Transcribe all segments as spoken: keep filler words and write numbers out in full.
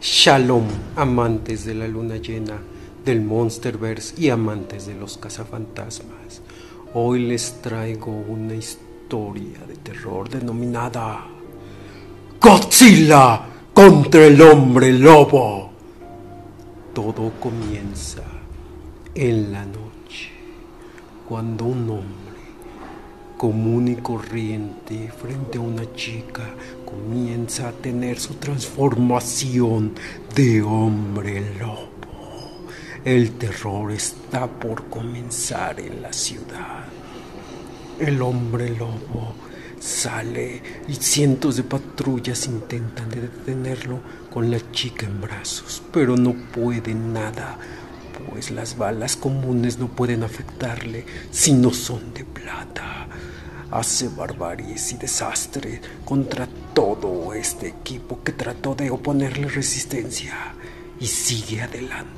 Shalom, amantes de la luna llena, del Monsterverse y amantes de los cazafantasmas. Hoy les traigo una historia de terror denominada Godzilla contra el hombre lobo. Todo comienza en la noche, cuando un hombre común y corriente frente a una chica comienza a tener su transformación de hombre lobo. El terror está por comenzar en la ciudad. El hombre lobo sale y cientos de patrullas intentan detenerlo con la chica en brazos, pero no pueden nada, pues las balas comunes no pueden afectarle si no son de plata. Hace barbaries y desastre contra todo este equipo que trató de oponerle resistencia y sigue adelante.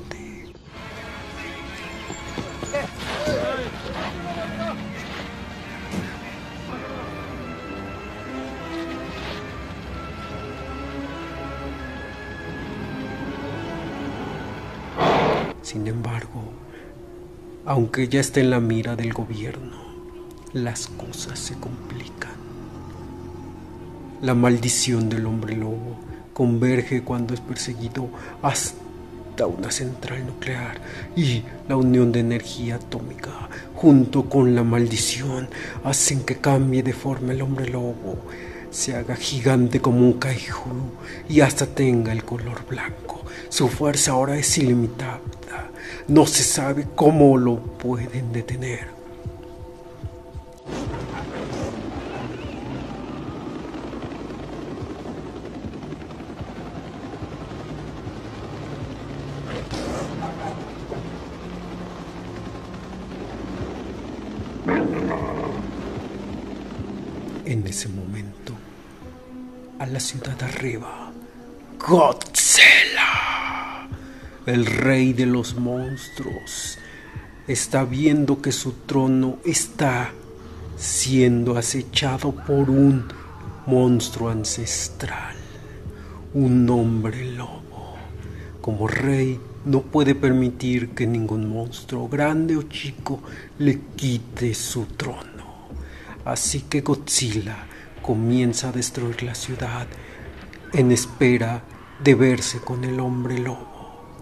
Sin embargo, aunque ya está en la mira del gobierno, las cosas se complican. La maldición del hombre lobo converge cuando es perseguido hasta una central nuclear y la unión de energía atómica junto con la maldición hacen que cambie de forma el hombre lobo, se haga gigante como un kaiju y hasta tenga el color blanco. Su fuerza ahora es ilimitada. No se sabe cómo lo pueden detener. En ese momento, a la ciudad arriba, Godzilla, el rey de los monstruos, está viendo que su trono está siendo acechado por un monstruo ancestral, un hombre lobo. Como rey, no puede permitir que ningún monstruo, grande o chico, le quite su trono. Así que Godzilla comienza a destruir la ciudad en espera de verse con el hombre lobo.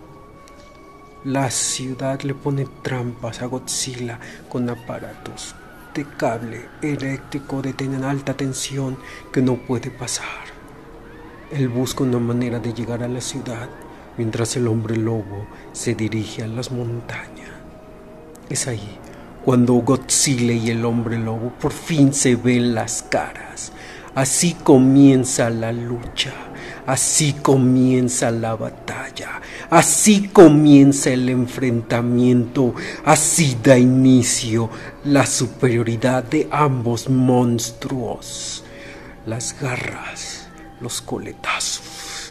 La ciudad le pone trampas a Godzilla con aparatos de cable eléctrico de alta tensión que no puede pasar. Él busca una manera de llegar a la ciudad mientras el hombre lobo se dirige a las montañas. Es ahí cuando Godzilla y el hombre lobo por fin se ven las caras. Así comienza la lucha, así comienza la batalla, así comienza el enfrentamiento, así da inicio la superioridad de ambos monstruos. Las garras, los coletazos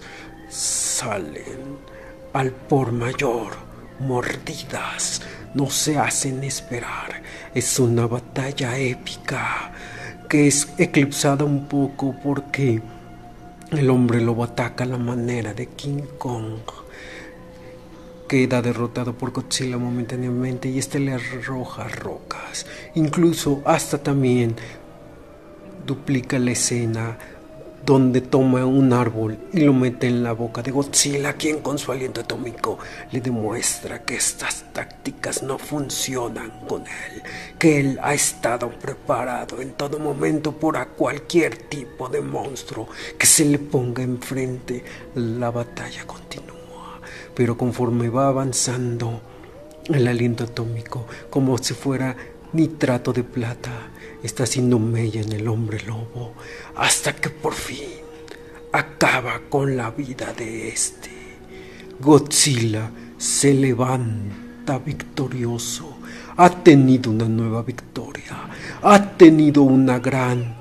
salen al por mayor, mordidas no se hacen esperar. Es una batalla épica que es eclipsada un poco porque el hombre lobo ataca a la manera de King Kong. Queda derrotado por Godzilla momentáneamente y este le arroja rocas. Incluso hasta también duplica la escena donde toma un árbol y lo mete en la boca de Godzilla, quien con su aliento atómico le demuestra que estas tácticas no funcionan con él, que él ha estado preparado en todo momento para cualquier tipo de monstruo que se le ponga enfrente. La batalla continúa, pero conforme va avanzando, el aliento atómico, como si fuera nitrato de plata, está haciendo mella en el hombre lobo hasta que por fin acaba con la vida de este. Godzilla se levanta victorioso, ha tenido una nueva victoria, ha tenido una gran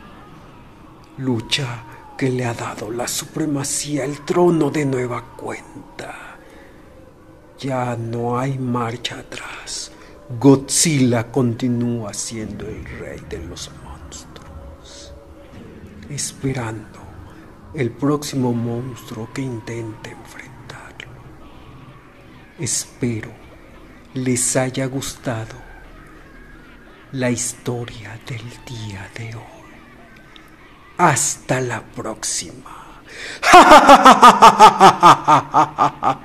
lucha que le ha dado la supremacía, el trono de nueva cuenta. Ya no hay marcha atrás. Godzilla continúa siendo el rey de los monstruos, esperando el próximo monstruo que intente enfrentarlo. Espero les haya gustado la historia del día de hoy. Hasta la próxima.